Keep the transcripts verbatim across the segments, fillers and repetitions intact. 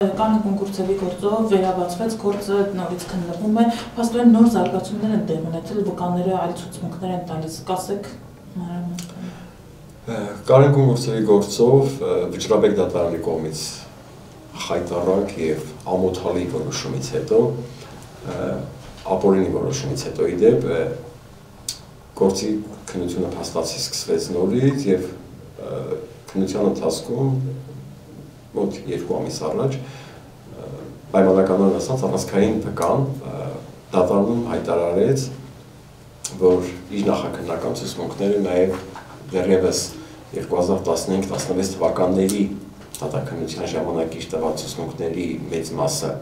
Կանոն կոնկուրսի գործով վերաբացվեց գործը նորից քննվում է, փաստորեն նոր զարգացումներ են տեղ ունեցել, վկաները այլ ցուցմունքներ են տալիս, կասեք մանրամասն։ Կանոն կոնկուրսի գործով Վճռաբեկ դատարանի կողմից խայտառակ եւ ամոթալի որոշումից հետո, ապօրինի որոշումից հետո ի դեպ գործի քննությունը փաստացի սկսվեց նորից եւ քննության ընթացքում մոտ երկու ամիս առաջ պայմանականորեն ասած առանցքային վկան դատարանում հայտարարեց, որ իր նախաքննական ցուցմունքները նաև դեռևս երկու հազար տասնհինգ տասնվեց թվականների դատաքննության ժամանակ իր տված ցուցմունքների մեծ մասը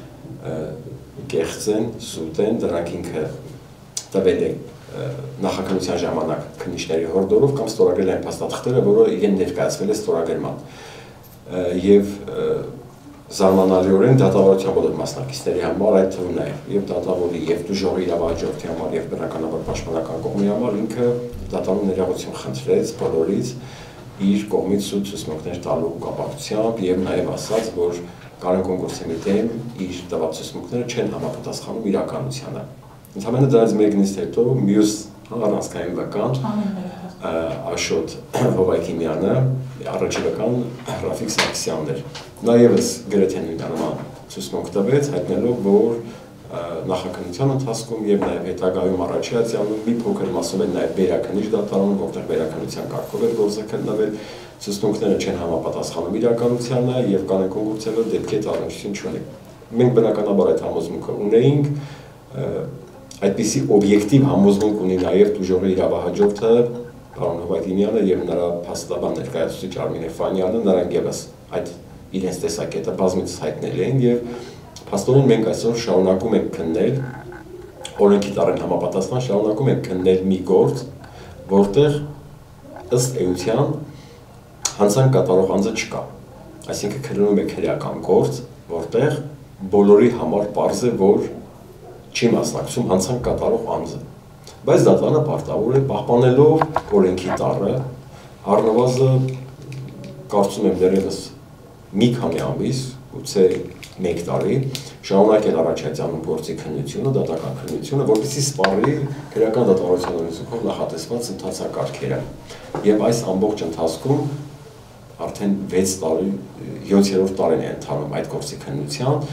կեղծ են, սուտ են, դրանք ինքը տվել է նախաքննության ժամանակ քննիչների հորդորով կամ ստորագրել այն փաստաթղթերը, որը իրեն ներկայացվել է ստորագրման։ Եվ զարմանալիորեն դատավարության բոլոր մասնակիցների համար, այդ թվում նաև եւ դատավորի եւ դժողի իրավահաջորդի համար եւ բնականաբար պաշտպանական կողմի համար ինքը դատարանում ներողություն խնդրեց բոլորից իր կողմից սուտ ցուցմունքներ տալու կապակցությամբ եւ նաև ասաց, որ Կանոն կոնկուրսի մի դեմ իր տված ցուցմունքները չեն համապատասխանում իրականությանը։ Ընդհանրապես դրանից մեկնից հետո մյուս առանցքային վկան Աշոտ Հովայթիմյանը, առաջի վկան Ռաֆիկ Սարգսյանն էր։ Նա ևս գրեթե նույնանման ցուցմունք տվեց, հայտնելով, որ նախաքննության ընթացքում եւ նաեւ հետագայում առաջացյալում մի փոքր մասով են նաեւ վերաքննիչ դատարանում, որտեղ վերաքննության կարգով էր գործը քննվել, ցուցմունքները չեն համապատասխանում իրականությանը եւ կանոն կոնկուրսը դեպքի առնչություն չունի։ Մենք բնականաբար այդ համոզմունքը ունեինք, այդպիսի օբյեկտիվ համոզմունք ունի նաև դժողի իրավահաջորդը պարոն Հովայթիմյանը եւ նրա փաստաբան ներկայացուցիչ Արմին Էրֆանյանը, նրանք ևս այդ իրենց տեսակետը բազմիցս հայտնել էին եւ փաստորեն մենք այսօր շարունակում ենք քննել օրենքի տարին համապատասխան շարունակում ենք քննել մի գործ, որտեղ ըստ էության հանցանք կատարող անձը չկա։ Այսինքն քննում է քրեական գործ, որտեղ բոլորի համար պարզ է, որ չի մասնակցում հանցանք կատարող անձը։ Բայց դատարանը պարտավոր է պահպանելով օրենքի տառը, առնվազն կարծում եմ դեռևս մի քանի ամիս, գուցե մեկ տարի, շարունակել առաջացյալում գործի քննությունը, դատական քննությունը, որպեսզի սպառի քրեական դատավարության օրենսգրքով նախատեսված ընթացակարգերը։ Եվ այս ամբողջ ընթացքում արդեն վեց տարի, յոթերորդ տարին է ընթանում այդ գործի քննության,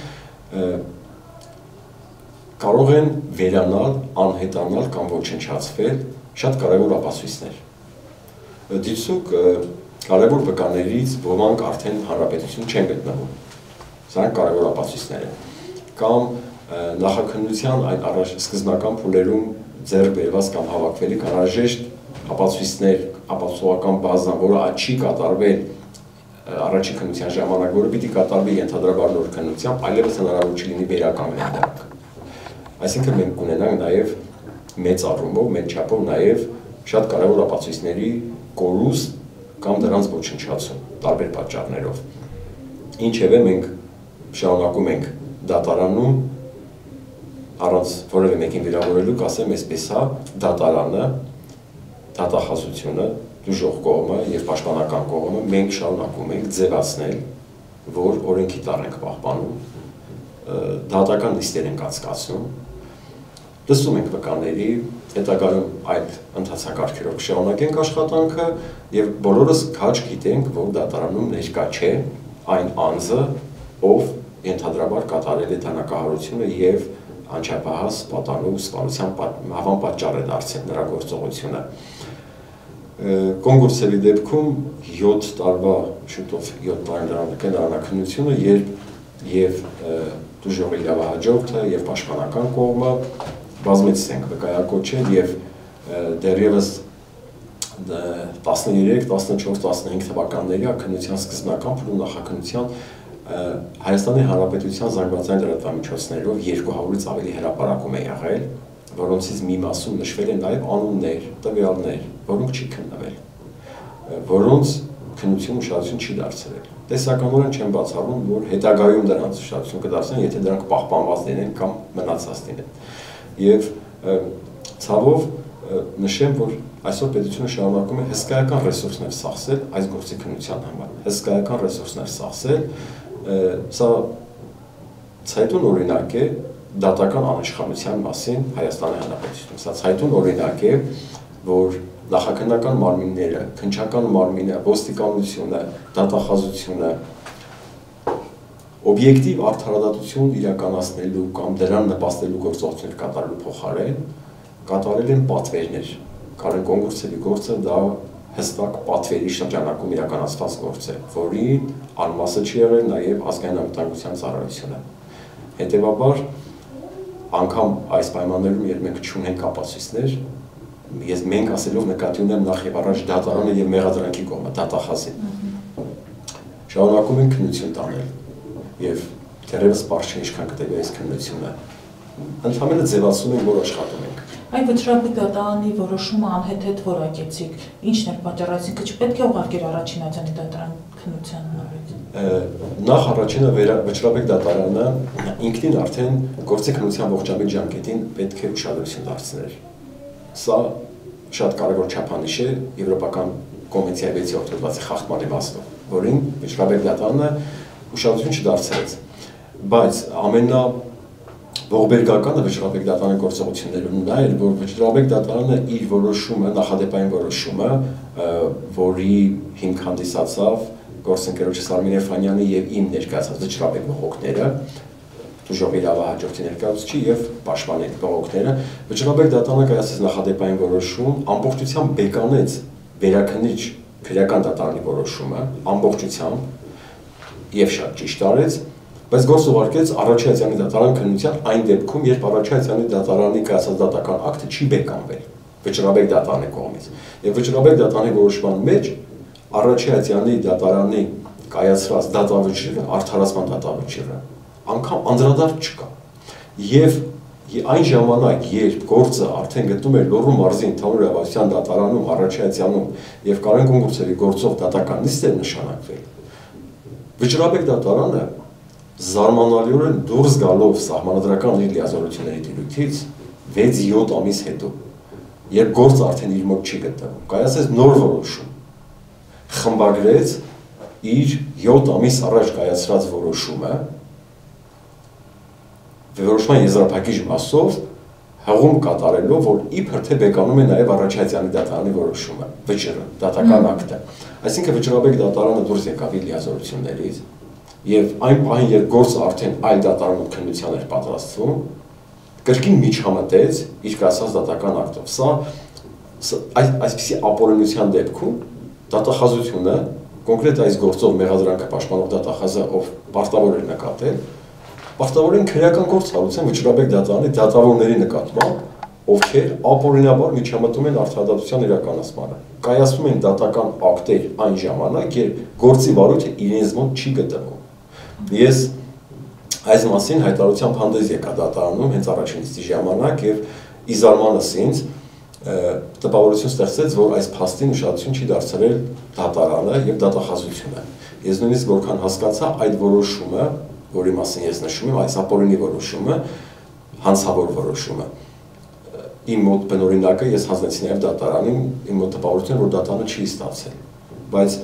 կարող են վերանալ, անհետանալ կամ ոչնչացվել շատ կարևոր ապացույցներ։ Դիցուք կարևոր վկաներից ոմանք արդեն հանրապետություն չեն գտնվում։ Սրանք կարևոր ապացույցներ են։ Կամ նախաքննության այն առաջ սկզբնական փուլերում ձեռք բերված կամ հավաքվելիք անհրաժեշտ ապացույցներ, ապացուցողական բազան, որը չի կատարվել առաջի քննության ժամանակ, որը պիտի կատարվի ենթադրաբար նոր քննությամբ, այլևս հնարավոր չի լինի վերականգնել դրանք։ Այսինքն մենք կունենանք նաև մեծ առումով, մեծ չափով նաև շատ կարևոր ապացույցների կորուստ կամ դրանց ոչնչացում տարբեր պատճառներով։ Ինչևէ մենք շարունակում ենք դատարանում առանց որևէ մեկին վիրավորելու, կասեմ այսպես հա, դատարանը, դատախազությունը, դժող կողմը եւ պաշտպանական կողմը մենք շարունակում ենք ձևացնել, որ օրենքի տառ ենք պահպանում, դատական նիստեր ենք անցկացնում, լսում ենք վկաների, հետագայում այդ ընթացակարգերով շարունակենք աշխատանքը եւ բոլորս քաջ գիտենք, որ դատարանում ներկա չէ այն անձը, ով ենթադրաբար կատարել է դանակահարությունը եւ անչափահաս պատանու սպանության հավան պատճառ է դարձել նրա գործողությունը։ Կոնկուրսի դեպքում յոթ տարվա շուտով յոթ տարի կենտրոնականությունը եւ դժողի իրավահաջորդը եւ պաշտպանական կողմը բազմիցս ենք վկայակոչել եւ դեռևս տասներեք, տասնչորս, տասնհինգ թվականների քննության սկզբնական փուլում նախաքննության Հայաստանի Հանրապետության զանգվածային լրատվամիջոցներով երկու հարյուրից ավելի հրապարակում է եղել, որոնցից մի մասում նշվել են նաև անուններ, տվյալներ, որոնք չի քննվել, որոնց քննությունը ուշադրություն չի դարձրել։ Տեսականորեն չեմ բացառում, որ հետագայում դրանց ուշադրություն կդարձնեն, եթե դրանք պահպանված լինեն կամ մնացած լինեն։ Եվ ցավով նշեմ, որ այսօր պետությունը շարունակում է հսկայական ռեսուրսներ ծախսել այս գործի քննության համար, հսկայական ռեսուրսներ ծախսել Սա ցայտուն օրինակ է դատական անիշխանության մասին Հայաստանի Հանրապետությունում։ Սա ցայտուն օրինակ է, որ նախաքննական մարմինները, քննչական մարմինը, ոստիկանությունը, դատախազությունը օբյեկտիվ արդարադատություն իրականացնելու կամ դրան նպաստելու գործողություններ կատարելու փոխարեն կատարել են պատվերներ։ Կարեն Կոնգուրցևի գործը դա հստակ պատվերի շրջանակում իրականացված գործ է, որի անմասը չի եղել նաև ազգային անվտանգության ծառայությունը։ Հետևաբար, անգամ այս պայմաններում, երբ մենք չունենք ապացույցներ, ես մենք ասելով նկատի ունեմ նախ եւ առաջ դատարանը եւ մեղադրանքի կողմը, դատախազին։ Շարունակում ենք քննություն տանել եւ դեռևս բարձ չէ ինչքան կտևի այս քննությունը։ Ընդհանրապես ձևացում ենք, որ աշխատում ենք։ Այն վճռաբեկ դատարանի որոշումը անհեթեթ որակեցիք, ինչն էր պատճառը, այսինքն չպետք է ուղարկել առաջին ատյանի դատարան քննության նորից։ Նախ առաջինը վճռաբեկ դատարանը ինքնին արդեն գործի քննության ողջամիտ ժամկետին պետք է ուշադրություն դարձնել։ Սա շատ կարևոր չափանիշ է Եվրոպական կոնվենցիայի վեցի օգտվածի խախտման իմաստով, որին վճռաբեկ դատարանը ուշադրություն չդարձրեց։ Բայց ամենա ողբերգականը վճռաբեկ դատարանի գործողություններում նա էր, որ վճռաբեկ դատարանը իր որոշումը, նախադեպային որոշումը, որի հիմք հանդիսացավ գործընկերոջս Արմին Էրֆանյանի եւ իմ ներկայացած վճռաբեկ բողոքները, դժոխ իրավահաջորդի ներկայացուցիչի եւ պաշտպանի բողոքները, վճռաբեկ դատարանը կայացրեց նախադեպային որոշում, ամբողջությամբ բեկանեց վերաքննիչ քրեական դատարանի որոշումը, ամբողջությամբ եւ շատ ճիշտ արեց, բայց գործ ուղարկեց առաջին ատյանի դատարան քննության այն դեպքում, երբ առաջին ատյանի դատարանի կայացած դատական ակտը չի բեկանվել վճռաբեկ դատարանի կողմից։ Եվ վճռաբեկ դատարանի որոշման մեջ առաջին ատյանի դատարանի կայացրած դատավճիռը, արդարացման դատավճիռը անգամ անդրադարձ չկա։ Եվ այն ժամանակ, երբ գործը արդեն գտնում էր Լոռու մարզի ընդհանուր իրավասության դատարանում առաջին ատյանում եւ Կարեն Կոնգուրցևի գործով դատական նիստ էր նշանակվել, վճռաբեկ դատարանը զարմանալիորեն դուրս գալով սահմանադրական իր լիազորությունների դիրույթից վեց-յոթ ամիս հետո, երբ գործը արդեն իր մոտ չի գտնվում, կայացրեց նոր որոշում, խմբագրեց իր յոթ ամիս առաջ կայացրած որոշումը, որոշման եզրափակիչ մասով հղում կատարելով, որ իբր թե բեկանում է նաև առաջին ատյանի դատարանի որոշումը, վճիռը, դատական ակտը։ Այսինքն վճռաբեկ դատարանը դուրս եկավ իր լիազորություններից եւ այն պահին, երբ գործը արդեն այլ դատարանում քննության էր պատրաստվում, կրկին միջամտեց իր կայացած դատական ակտով։ Սա այսպիսի ապօրինության դեպքում դատախազությունը, կոնկրետ այս գործով մեղադրանքը պաշտպանող դատախազը, ով պարտավոր էր նկատել, պարտավոր են քրեական գործ հարուցեն վճռաբեկ դատարանի դատավորների նկատմամբ, ովքեր ապօրինաբար միջամտում են արդարադատության իրականացմանը, կայացնում են դատական ակտեր այն ժամանակ, երբ գործի վարույթը իրենց մոտ չի գտնվում։ Ես այս մասին հայտարարությամբ հանդես եկա դատարանում հենց առաջին նիստի ժամանակ եւ ի զարմանս ինձ տպավորություն ստեղծեց, որ այս փաստին ուշադրություն չի դարձրել դատարանը եւ դատախազությունը։ Ես նույնիսկ որքան հասկացա այդ որոշումը, որի մասին ես նշում եմ, այս ապօրինի որոշումը, հանցավոր որոշումը, իմ մոտ բնօրինակը ես հանձնեցի նաեւ դատարանին, իմ մոտ տպավորություն որ դատարանը չի ստացել, բայց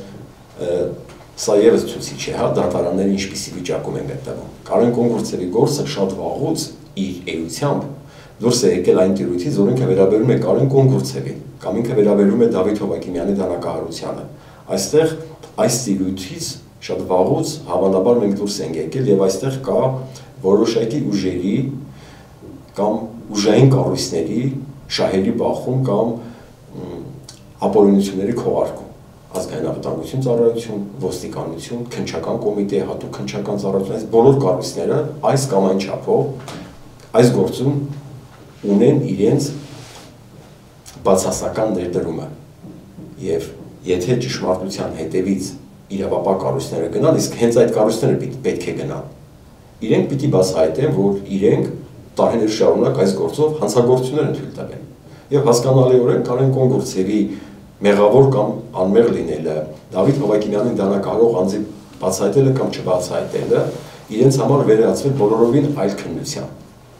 սա եւս ցույց է, հա, դատարանները ինչպիսի վիճակում են գտնվում։ Կարեն Կոնգուրցևի գործը շատ վաղուց իր էությամբ դուրս է եկել այն տիրույթից, որ ինքը վերաբերում է Կարեն Կոնգուրցևին, կամ ինքը վերաբերում է Դավիթ Հովակիմյանի դանակահարությանը։ Այստեղ այս տիրույթից շատ վաղուց հավանաբար մենք դուրս ենք եկել եւ այստեղ կա որոշակի ուժերի կամ ուժային կառույցների շահերի բախում կամ ապօրինությունների քողարկում։ Ազգային անվտանգություն ծառայություն, ոստիկանություն, քննչական կոմիտե, հատուկ քննչական ծառայություն, այս բոլոր կառույցները այս կամ այն չափով այս գործում ունեն իրենց բացասական ներդրումը։ Եվ եթե ճշմարտության հետևից իրավապահ կառույցները գնան, իսկ հենց այդ կառույցները պետք է գնան, իրենք պիտի բացահայտեն, որ իրենք տարիներ շարունակ այս գործով հանցագործություններ են թույլ տվել։ Եվ հասկանալիորեն Կարեն Կոնգուրցևի մեղավոր կամ անմեղ լինելը, Դավիթ Հովակիմյանին դանակահարող անձի բացահայտելը կամ չբացահայտելը իրենց համար վերածվել բոլորովին այլ քննության։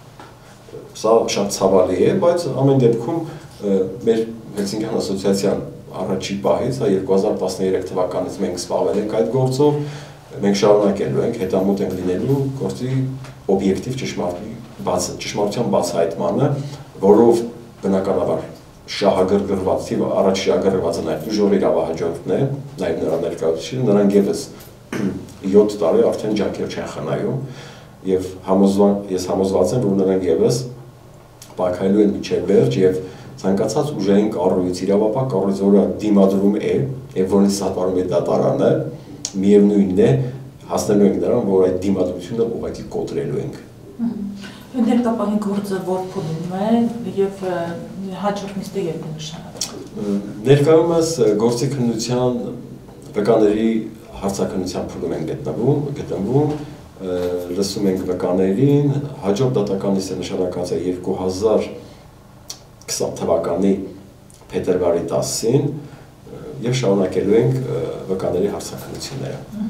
Սա շատ ցավալի է, բայց ամեն դեպքում մեր Հելսինկյան ասոցիացիան առաջի պահից, երկու հազար տասներեք թվականից մենք զբաղվել ենք այդ գործով, մենք շարունակելու ենք, հետամուտ ենք լինելու գործի օբյեկտիվ ճշմարտության բացահայտմանը, որով բնականաբար շահագրգռված, առաջ շահագրգռված են այդ ուժով իրավահաջորդներ, նաև նրա ներկայացուցիչները, նրանք ևս յոթ տարի արդեն ջանքեր չեն խնայում եւ ես համոզված եմ, որ նրանք ևս պայքարելու են մինչև վերջ եւ ցանկացած ուժային կառույց, իրավապահ կառույց, որը դիմադրում է եւ որին սահմանում է դատարանը, միևնույնն է հասնելու ենք նրան, որ այդ դիմադրությունը ուղղակի կոտրելու ենք։ Ներկապահի գործը որ փուլում է եւ հաջորդ նիստը երբ է նշանակվում։ Ներկայումս գործի քննության վկաների հարցաքննության փուլում են գտնվում, գտնվում լսում ենք վկաներին, հաջորդ դատական նիստը նշանակած է երկու հազար քսան թվականի փետրվարի տասին եւ շարունակելու ենք վկաների հարցաքննությունները։